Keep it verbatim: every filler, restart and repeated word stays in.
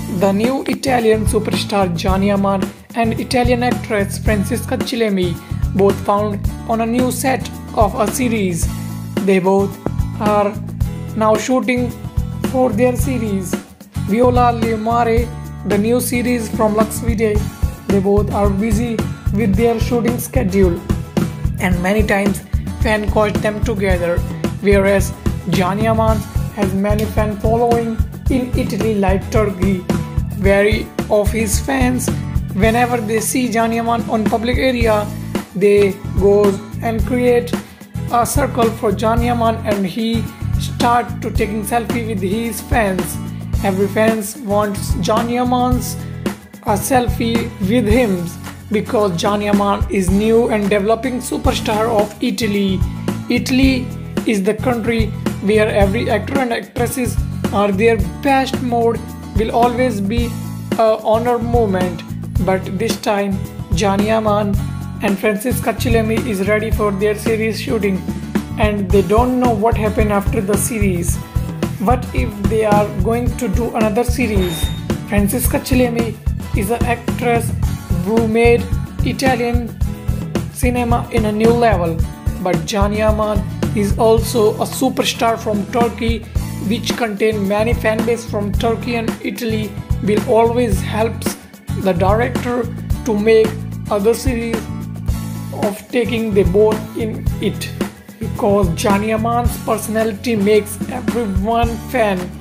The new Italian superstar Yaman and Italian actress Francesca Chillemi both found on a new set of a series. They both are now shooting for their series. Viola the new series from Lux Vitae. They both are busy with their shooting schedule, and many times fans catch them together. Whereas Yaman has many fan following in Italy like Turkey. Very of his fans, whenever they see Yaman on public area, they go and create a circle for Yaman and he start to taking selfie with his fans. Every fans wants Yaman's a selfie with him because Yaman is new and developing superstar of Italy. Italy is the country where every actor and actresses are their best mode will always be a honor moment. But this time Yaman and Francesca Chillemi is ready for their series shooting, and they don't know what happened after the series. What if they are going to do another series? Francesca Chillemi is an actress who made Italian cinema in a new level, but Yaman is also a superstar from Turkey, which contain many fan base from Turkey and Italy will always helps the director to make other series of taking the both in it, because Yaman's personality makes everyone fan.